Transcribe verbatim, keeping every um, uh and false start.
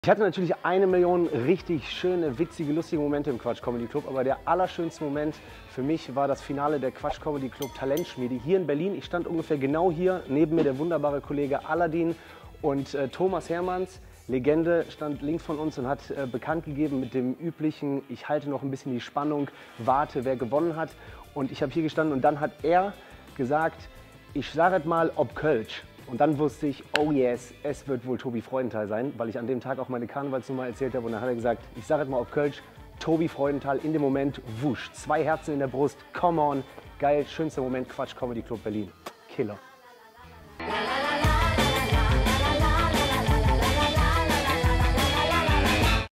Ich hatte natürlich eine Million richtig schöne, witzige, lustige Momente im Quatsch Comedy Club, aber der allerschönste Moment für mich war das Finale der Quatsch Comedy Club Talentschmiede hier in Berlin. Ich stand ungefähr genau hier, neben mir der wunderbare Kollege Aladin und äh, Thomas Hermanns, Legende, stand links von uns und hat äh, bekannt gegeben mit dem üblichen, ich halte noch ein bisschen die Spannung, warte, wer gewonnen hat. Und ich habe hier gestanden und dann hat er gesagt, ich sage mal, ob Kölsch. Und dann wusste ich, oh yes, es wird wohl Tobi Freudenthal sein, weil ich an dem Tag auch meine Karnevalsnummer erzählt habe. Und dann hat er gesagt, ich sage mal auf Kölsch, Tobi Freudenthal in dem Moment, wusch, zwei Herzen in der Brust, come on, geil, schönster Moment, Quatsch Comedy Club Berlin, Killer.